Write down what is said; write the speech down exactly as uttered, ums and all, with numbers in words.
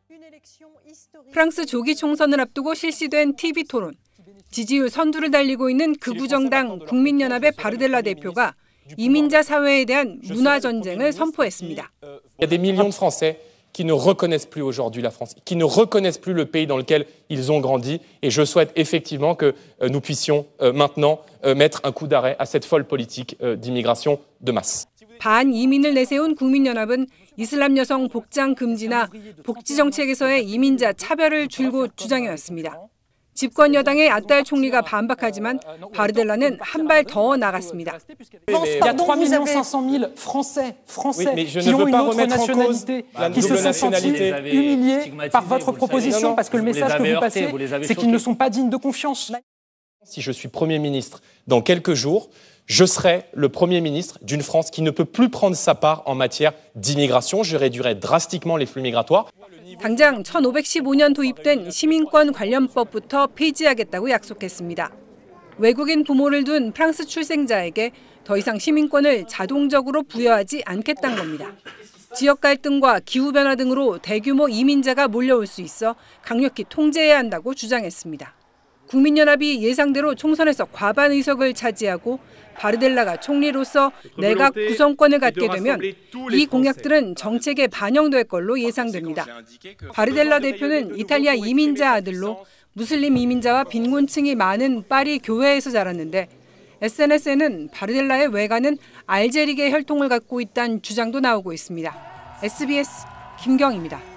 프랑스 조기 총선을 앞두고 실시된 티비 토론. 지지율 선두를 달리고 있는 극우 정당 국민연합의 바르델라 대표가 이민자 사회에 대한 문화 전쟁을 선포했습니다. Il y a des millions de Français qui ne reconnaissent plus aujourd'hui la France, qui ne reconnaissent plus le pays dans lequel ils ont grandi. Et je souhaite effectivement que nous puissions maintenant mettre un coup d'arrêt à cette folle politique d'immigration de masse. 반이민을 내세운 국민연합은 이슬람 여성 복장 금지나 복지 정책에서의 이민자 차별을 줄곧 주장해왔습니다. 집권 여당의 아딸 총리가 반박하지만 바르델라는 한 발 더 나갔습니다. Il y a trois millions cinq cent mille Français, Français qui ont une autre nationalité, qui se sont sentis humiliés par votre proposition, parce que le message que vous passez, c'est qu'ils ne sont pas dignes de confiance. Si je suis Premier ministre dans quelques jours, je serai le Premier ministre d'une France qui ne peut plus prendre sa part en matière d'immigration. Je réduirai drastiquement les flux migratoires. 당장 천오백십오 년 도입된 시민권 관련법부터 폐지하겠다고 약속했습니다. 외국인 부모를 둔 프랑스 출생자에게 더 이상 시민권을 자동적으로 부여하지 않겠다는 겁니다. 지역 갈등과 기후변화 등으로 대규모 이민자가 몰려올 수 있어 강력히 통제해야 한다고 주장했습니다. 국민연합이 예상대로 총선에서 과반 의석을 차지하고 바르델라가 총리로서 내각 구성권을 갖게 되면 이 공약들은 정책에 반영될 걸로 예상됩니다. 바르델라 대표는 이탈리아 이민자 아들로 무슬림 이민자와 빈곤층이 많은 파리 교회에서 자랐는데 에스엔에스에는 바르델라의 외가는 알제리계 혈통을 갖고 있다는 주장도 나오고 있습니다. 에스비에스 김경입니다.